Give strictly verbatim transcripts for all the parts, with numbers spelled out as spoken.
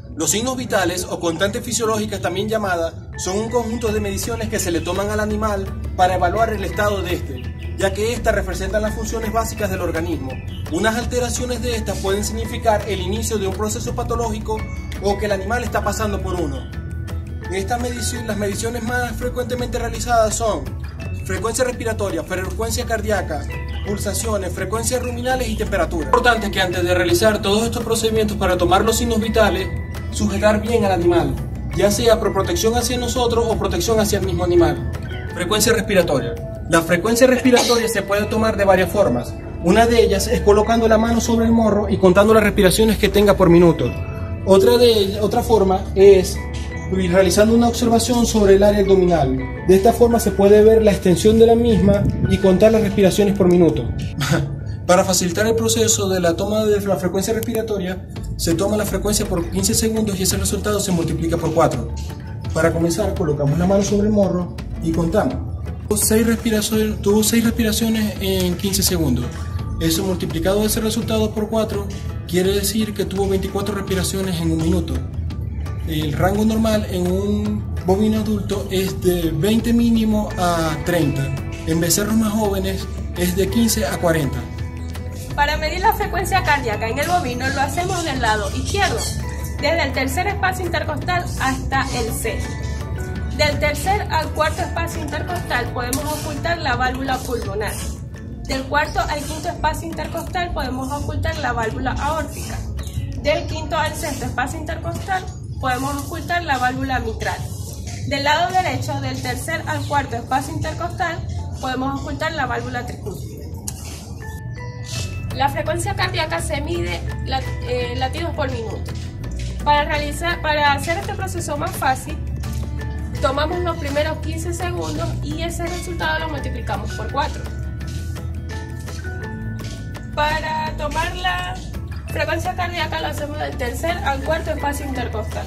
Los signos vitales o constantes fisiológicas, también llamadas, son un conjunto de mediciones que se le toman al animal para evaluar el estado de este, ya que estas representan las funciones básicas del organismo. Unas alteraciones de estas pueden significar el inicio de un proceso patológico o que el animal está pasando por uno. Estas mediciones, las mediciones más frecuentemente realizadas son frecuencia respiratoria, frecuencia cardíaca, pulsaciones, frecuencias ruminales y temperatura. Es importante que antes de realizar todos estos procedimientos para tomar los signos vitales, sujetar bien al animal, ya sea por protección hacia nosotros o protección hacia el mismo animal. Frecuencia respiratoria. La frecuencia respiratoria se puede tomar de varias formas. Una de ellas es colocando la mano sobre el morro y contando las respiraciones que tenga por minuto. Otra, de ellas, otra forma es realizando una observación sobre el área abdominal. De esta forma se puede ver la extensión de la misma y contar las respiraciones por minuto. Para facilitar el proceso de la toma de la frecuencia respiratoria, se toma la frecuencia por quince segundos y ese resultado se multiplica por cuatro. Para comenzar, colocamos la mano sobre el morro y contamos. Tuvo seis respiraciones, tuvo seis respiraciones en quince segundos. Eso multiplicado ese resultado por cuatro quiere decir que tuvo veinticuatro respiraciones en un minuto. El rango normal en un bovino adulto es de veinte mínimo a treinta. En becerros más jóvenes es de quince a cuarenta. Para medir la frecuencia cardíaca en el bovino lo hacemos del lado izquierdo, desde el tercer espacio intercostal hasta el C. Del tercer al cuarto espacio intercostal podemos ocultar la válvula pulmonar. Del cuarto al quinto espacio intercostal podemos ocultar la válvula aórtica. Del quinto al sexto espacio intercostal podemos ocultar la válvula mitral. Del lado derecho, del tercer al cuarto espacio intercostal, podemos ocultar la válvula tricúspide. La frecuencia cardíaca se mide lat eh, latidos por minuto. Para, realizar, para hacer este proceso más fácil, tomamos los primeros quince segundos y ese resultado lo multiplicamos por cuatro. Para tomar la frecuencia cardíaca lo hacemos del tercer al cuarto espacio intercostal.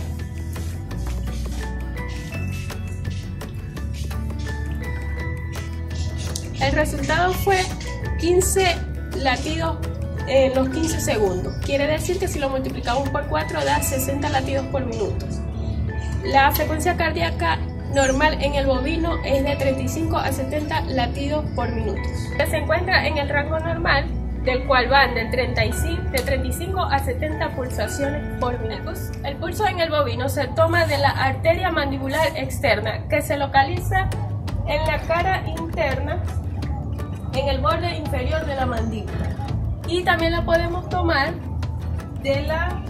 El resultado fue quince latidos en los quince segundos. Quiere decir que si lo multiplicamos por cuatro da sesenta latidos por minuto. La frecuencia cardíaca normal en el bovino es de treinta y cinco a setenta latidos por minuto. Se encuentra en el rango normal, del cual van de treinta y cinco, de treinta y cinco a setenta pulsaciones por minuto. El pulso en el bovino se toma de la arteria mandibular externa, que se localiza en la cara interna, en el borde inferior de la mandíbula. Y también la podemos tomar de la,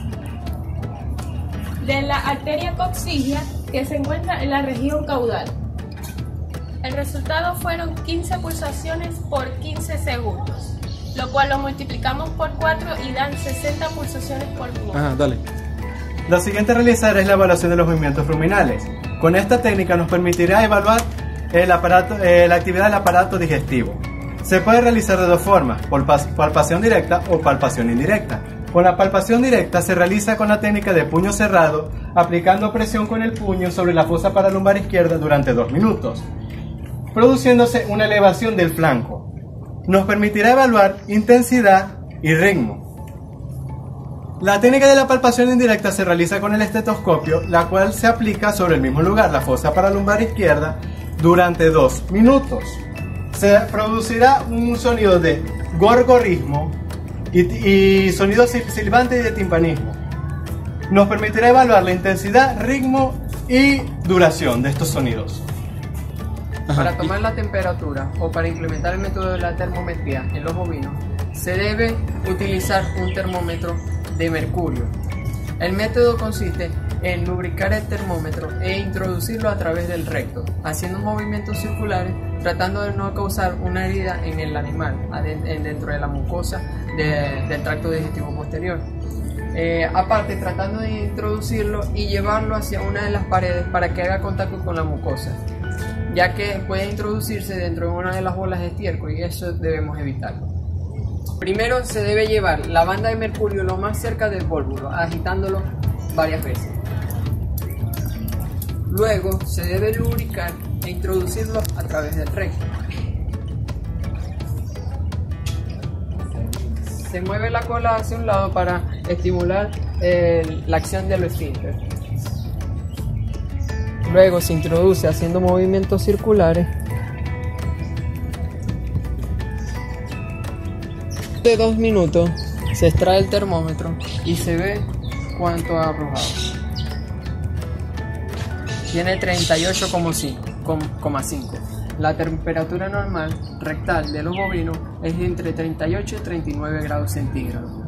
de la arteria coxígea, que se encuentra en la región caudal. El resultado fueron quince pulsaciones por quince segundos, lo cual lo multiplicamos por cuatro y dan sesenta pulsaciones por minuto. Ah, dale. Lo siguiente a realizar es la evaluación de los movimientos ruminales. Con esta técnica nos permitirá evaluar el aparato, eh, la actividad del aparato digestivo. Se puede realizar de dos formas, por palpación directa o palpación indirecta. Con la palpación directa se realiza con la técnica de puño cerrado, aplicando presión con el puño sobre la fosa paralumbar izquierda durante dos minutos, produciéndose una elevación del flanco. Nos permitirá evaluar intensidad y ritmo. La técnica de la palpación indirecta se realiza con el estetoscopio, la cual se aplica sobre el mismo lugar, la fosa paralumbar izquierda, durante dos minutos. Se producirá un sonido de gorgorismo y, y sonido silbante y de timpanismo. Nos permitirá evaluar la intensidad, ritmo y duración de estos sonidos. Para tomar la temperatura o para implementar el método de la termometría en los bovinos, se debe utilizar un termómetro de mercurio. El método consiste en lubricar el termómetro e introducirlo a través del recto, haciendo movimientos circulares, tratando de no causar una herida en el animal, dentro de la mucosa de, del tracto digestivo posterior. Eh, aparte, tratando de introducirlo y llevarlo hacia una de las paredes para que haga contacto con la mucosa, ya que puede introducirse dentro de una de las bolas de estiércol y eso debemos evitarlo. Primero se debe llevar la banda de mercurio lo más cerca del vólvulo, agitándolo varias veces. Luego se debe lubricar e introducirlo a través del recto. Se mueve la cola hacia un lado para estimular eh, la acción del esfínter. Luego se introduce haciendo movimientos circulares. De dos minutos se extrae el termómetro y se ve cuánto ha arrojado. Tiene treinta y ocho coma cinco. La temperatura normal rectal de los bovinos es de entre treinta y ocho y treinta y nueve grados centígrados.